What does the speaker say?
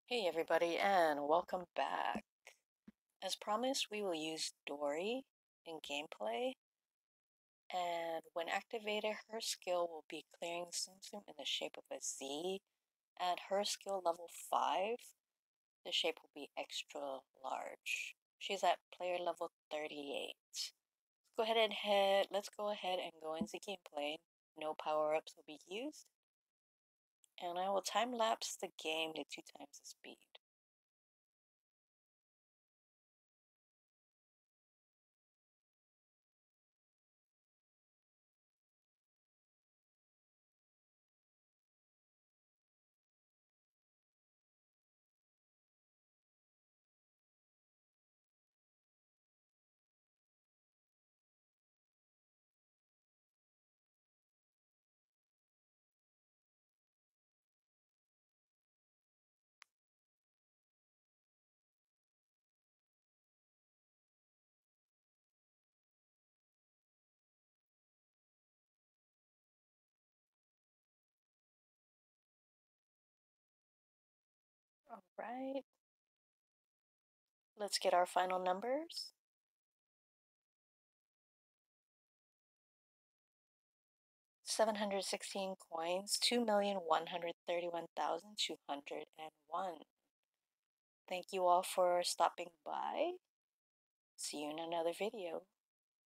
Hey everybody, and welcome back. As promised, we will use Dory in gameplay, and when activated, her skill will be clearing Tsum in the shape of a Z. At her skill level 5, the shape will be extra large. She's at player level 38. Let's go ahead and go into gameplay. No power-ups will be used, and I will time-lapse the game to 2 times the speed. Alright. Let's get our final numbers. $716 coins, 2,131,201. Thank you all for stopping by. See you in another video.